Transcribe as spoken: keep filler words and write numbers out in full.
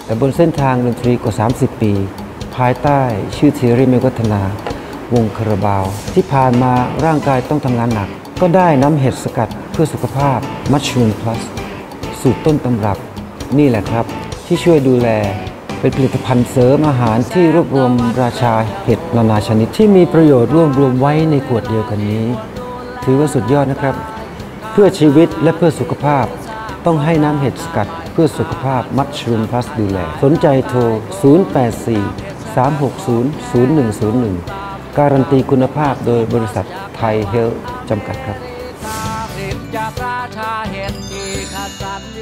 แต่บนเส้นทางดนตรีกว่าสามสิบปีภายใต้ชื่อธีรีเมฆวัฒนาวงคาราบาวที่ผ่านมาร่างกายต้องทำงานหนักก็ได้น้ำเห็ดสกัดเพื่อสุขภาพมัชชูนพลัสสูตรต้นตำรับนี่แหละครับที่ช่วยดูแลเป็นผลิตภัณฑ์เสริมอาหารที่รวบรวมราชาเห็ดนานาชนิดที่มีประโยชน์ร่วมรวมไว้ในขวดเดียวกันนี้ถือว่าสุดยอดนะครับเพื่อชีวิตและเพื่อสุขภาพต้องให้น้ำเห็ดสกัดเพื่อสุขภาพมัชรูมพลัสดูแลสนใจโทรศูนย์ แปด สี่ สาม หก ศูนย์ ศูนย์ หนึ่ง ศูนย์ หนึ่งการันตีคุณภาพโดยบริษัทไทยเฮลท์จำกัดครับจากราชาเห็ดที่คัดสรร